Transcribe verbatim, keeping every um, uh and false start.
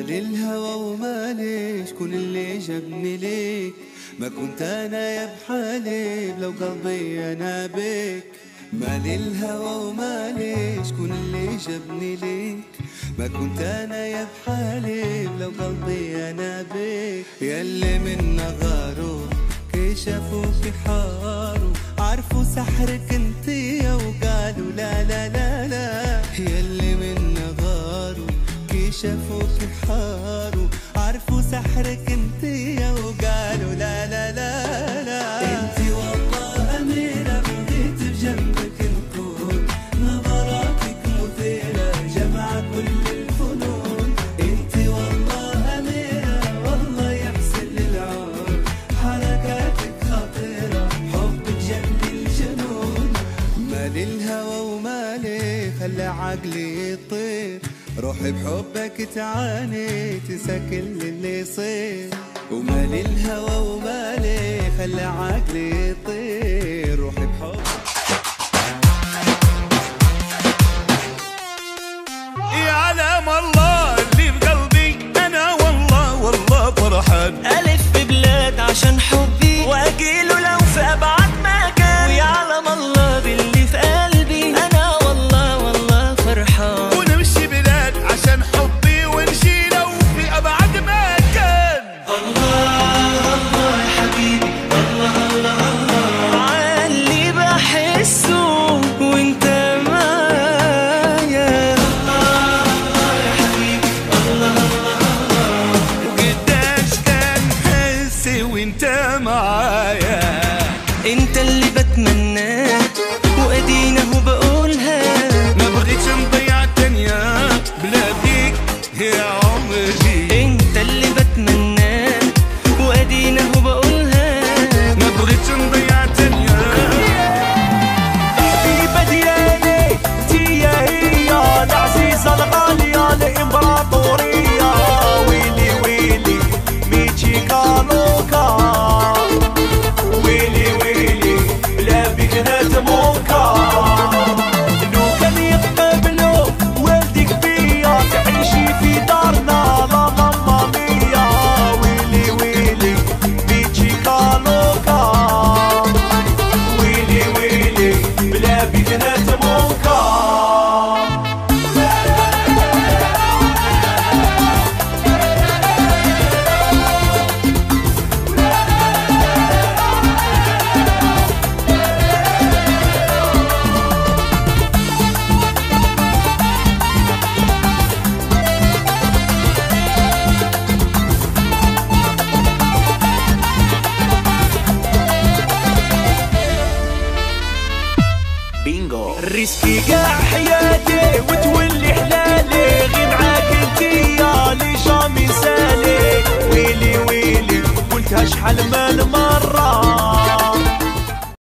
مالي الهوى ومالي شكون اللي جابني ليك، ما كنت انا يا بحالي لو قلبي انا بيك. مالي الهوى ومالي شكون اللي جابني ليك، ما كنت انا يا بحالي لو قلبي انا بيك. ياللي منا غاروا كي شافوك حاروا، عرفوا سحرك انتيا وقالوا لا لا لا لا. ياللي منا غاروا كي شافوك حاروا، عرفوا سحرك انتيا وقالوا لا لا لا لا. انتي والله اميرة بغيت بجنبك نكون، نظراتك مثيرة جمع كل الفنون. انتي والله اميرة والله يحسن للعون، حركاتك خطيرة حبك جنن الجنون. مالي الهوى ومالي خلى عقلي يطير، روحي بحبك تعاني تنسى كل اللي يصير. ومالي الهوى ومالي خلى عقلي يطير، روحي بحبك. يعلم الله اللي بقلبي انا والله والله فرحان، الف ببلاد عشان حبي واجيله لو في ابعد مكان. ويعلم الله باللي في قلبي انا والله والله فرحان، ونمشي بلاد عشان حبي ونمشي لو في ابعد مكان. الله الله يا حبيبي الله الله الله عاللي بحسه وانت معايا. الله الله يا حبيبي الله الله الله وقداش كان حسي وانت معايا. انت اللي بتمناه وادينا هو بقولها، ما بغيتش نضيع الدنيا بلا بيك يا عمري. انت اللي بتمناه وادينا هو بقولها، ما بغيتش نضيع الدنيا. حبيبة ديالي انتيا هي العزيزة الغالية الامبراطورية. ويلي ويلي ميتشي كالوكا، ويلي ويلي بلا بيك نتموكا. لو كان يقبلوا والدك بيا تعيشي في دارنا لا ماما ميا. ويلي ويلي ميتشي كالوكا، ويلي ويلي بلا بيك نتموكا. بينجو ريسكي قاع حياتي وتولي حلالي، غي معاك انتيا لي جامي سالي. ويلي ويلي قلتها شحال ما